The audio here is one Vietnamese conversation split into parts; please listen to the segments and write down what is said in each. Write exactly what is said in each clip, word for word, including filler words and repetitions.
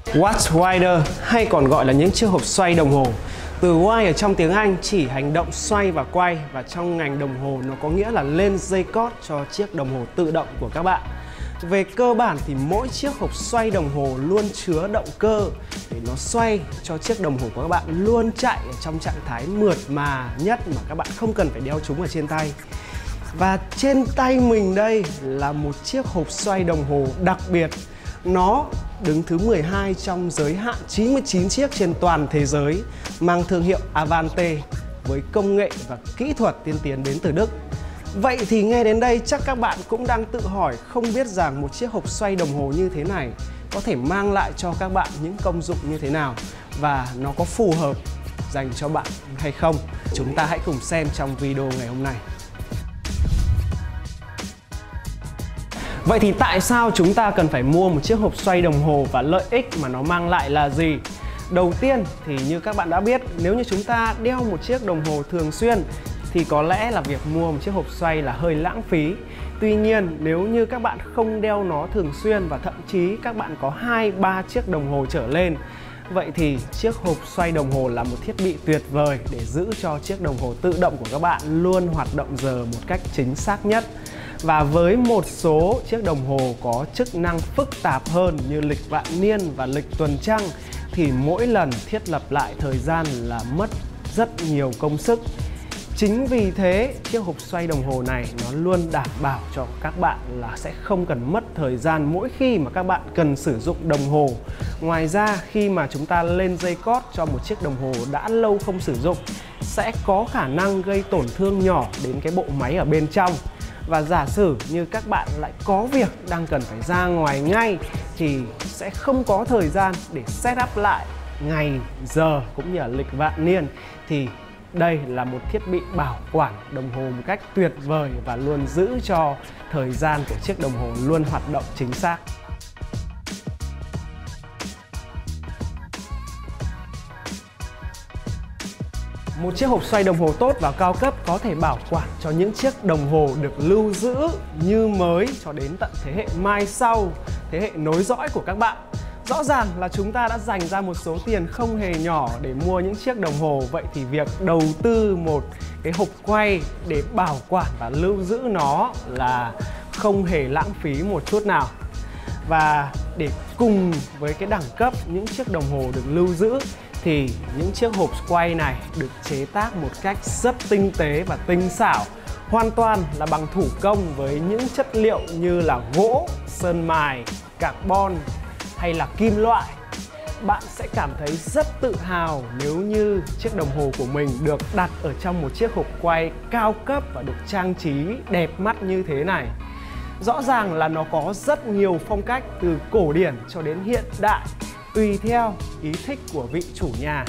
Watch Winder hay còn gọi là những chiếc hộp xoay đồng hồ. Từ wind ở trong tiếng Anh chỉ hành động xoay và quay, và trong ngành đồng hồ nó có nghĩa là lên dây cót cho chiếc đồng hồ tự động của các bạn. Về cơ bản thì mỗi chiếc hộp xoay đồng hồ luôn chứa động cơ để nó xoay cho chiếc đồng hồ của các bạn luôn chạy ở trong trạng thái mượt mà nhất mà các bạn không cần phải đeo chúng ở trên tay. Và trên tay mình đây là một chiếc hộp xoay đồng hồ đặc biệt. Nó đứng thứ mười hai trong giới hạn chín mươi chín chiếc trên toàn thế giới, mang thương hiệu Avante với công nghệ và kỹ thuật tiên tiến đến từ Đức. Vậy thì nghe đến đây chắc các bạn cũng đang tự hỏi không biết rằng một chiếc hộp xoay đồng hồ như thế này có thể mang lại cho các bạn những công dụng như thế nào và nó có phù hợp dành cho bạn hay không. Chúng ta hãy cùng xem trong video ngày hôm nay. Vậy thì tại sao chúng ta cần phải mua một chiếc hộp xoay đồng hồ và lợi ích mà nó mang lại là gì? Đầu tiên thì như các bạn đã biết, nếu như chúng ta đeo một chiếc đồng hồ thường xuyên thì có lẽ là việc mua một chiếc hộp xoay là hơi lãng phí. Tuy nhiên nếu như các bạn không đeo nó thường xuyên và thậm chí các bạn có hai ba chiếc đồng hồ trở lên, vậy thì chiếc hộp xoay đồng hồ là một thiết bị tuyệt vời để giữ cho chiếc đồng hồ tự động của các bạn luôn hoạt động giờ một cách chính xác nhất. Và với một số chiếc đồng hồ có chức năng phức tạp hơn như lịch vạn niên và lịch tuần trăng thì mỗi lần thiết lập lại thời gian là mất rất nhiều công sức. Chính vì thế chiếc hộp xoay đồng hồ này nó luôn đảm bảo cho các bạn là sẽ không cần mất thời gian mỗi khi mà các bạn cần sử dụng đồng hồ. Ngoài ra khi mà chúng ta lên dây cót cho một chiếc đồng hồ đã lâu không sử dụng sẽ có khả năng gây tổn thương nhỏ đến cái bộ máy ở bên trong. Và giả sử như các bạn lại có việc đang cần phải ra ngoài ngay thì sẽ không có thời gian để set up lại ngày, giờ cũng như là lịch vạn niên, thì đây là một thiết bị bảo quản đồng hồ một cách tuyệt vời và luôn giữ cho thời gian của chiếc đồng hồ luôn hoạt động chính xác. Một chiếc hộp xoay đồng hồ tốt và cao cấp có thể bảo quản cho những chiếc đồng hồ được lưu giữ như mới cho đến tận thế hệ mai sau, thế hệ nối dõi của các bạn. Rõ ràng là chúng ta đã dành ra một số tiền không hề nhỏ để mua những chiếc đồng hồ. Vậy thì việc đầu tư một cái hộp quay để bảo quản và lưu giữ nó là không hề lãng phí một chút nào. Và để cùng với cái đẳng cấp những chiếc đồng hồ được lưu giữ thì những chiếc hộp quay này được chế tác một cách rất tinh tế và tinh xảo, hoàn toàn là bằng thủ công với những chất liệu như là gỗ, sơn mài, carbon hay là kim loại. Bạn sẽ cảm thấy rất tự hào nếu như chiếc đồng hồ của mình được đặt ở trong một chiếc hộp quay cao cấp và được trang trí đẹp mắt như thế này. Rõ ràng là nó có rất nhiều phong cách từ cổ điển cho đến hiện đại, tùy theo ý thích của vị chủ nhà.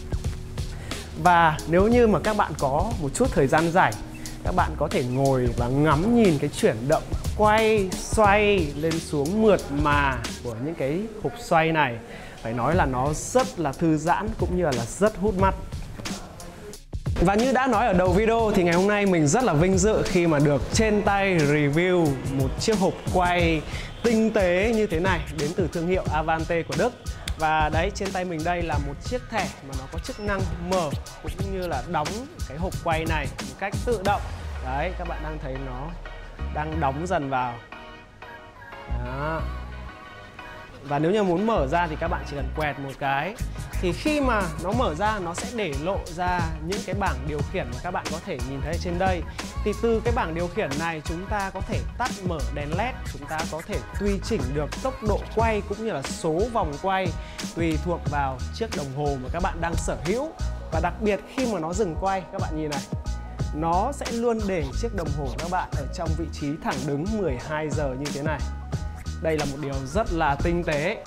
Và nếu như mà các bạn có một chút thời gian rảnh, các bạn có thể ngồi và ngắm nhìn cái chuyển động quay, xoay lên xuống mượt mà của những cái hộp xoay này. Phải nói là nó rất là thư giãn cũng như là rất hút mắt. Và như đã nói ở đầu video thì ngày hôm nay mình rất là vinh dự khi mà được trên tay review một chiếc hộp quay tinh tế như thế này đến từ thương hiệu Avante của Đức. Và đấy, trên tay mình đây là một chiếc thẻ mà nó có chức năng mở cũng như là đóng cái hộp quay này một cách tự động. Đấy, các bạn đang thấy nó đang đóng dần vào. Đó. Và nếu như muốn mở ra thì các bạn chỉ cần quẹt một cái. Thì khi mà nó mở ra nó sẽ để lộ ra những cái bảng điều khiển mà các bạn có thể nhìn thấy trên đây. Thì từ cái bảng điều khiển này chúng ta có thể tắt mở đèn led, chúng ta có thể tùy chỉnh được tốc độ quay cũng như là số vòng quay tùy thuộc vào chiếc đồng hồ mà các bạn đang sở hữu. Và đặc biệt khi mà nó dừng quay, các bạn nhìn này, nó sẽ luôn để chiếc đồng hồ của các bạn ở trong vị trí thẳng đứng mười hai giờ như thế này. Đây là một điều rất là tinh tế.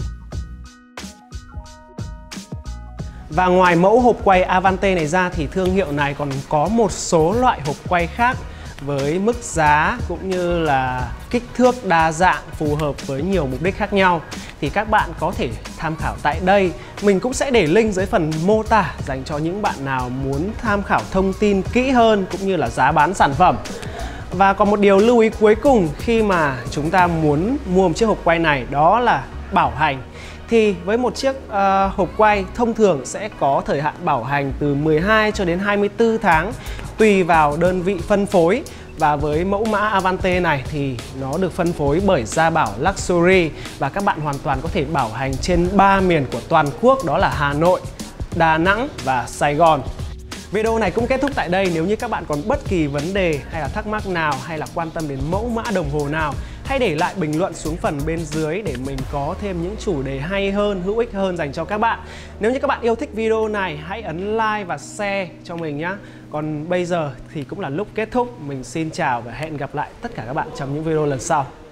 Và ngoài mẫu hộp quay Avante này ra thì thương hiệu này còn có một số loại hộp quay khác với mức giá cũng như là kích thước đa dạng phù hợp với nhiều mục đích khác nhau. Thì các bạn có thể tham khảo tại đây. Mình cũng sẽ để link dưới phần mô tả dành cho những bạn nào muốn tham khảo thông tin kỹ hơn cũng như là giá bán sản phẩm. Và còn một điều lưu ý cuối cùng khi mà chúng ta muốn mua một chiếc hộp quay này đó là bảo hành. thì với một chiếc uh, hộp quay thông thường sẽ có thời hạn bảo hành từ mười hai cho đến hai mươi tư tháng tùy vào đơn vị phân phối. Và với mẫu mã Avante này thì nó được phân phối bởi Gia Bảo Luxury và các bạn hoàn toàn có thể bảo hành trên ba miền của toàn quốc, đó là Hà Nội, Đà Nẵng và Sài Gòn. Video này cũng kết thúc tại đây. Nếu như các bạn còn bất kỳ vấn đề hay là thắc mắc nào hay là quan tâm đến mẫu mã đồng hồ nào, hãy để lại bình luận xuống phần bên dưới để mình có thêm những chủ đề hay hơn, hữu ích hơn dành cho các bạn. Nếu như các bạn yêu thích video này, hãy ấn like và share cho mình nhé. Còn bây giờ thì cũng là lúc kết thúc. Mình xin chào và hẹn gặp lại tất cả các bạn trong những video lần sau.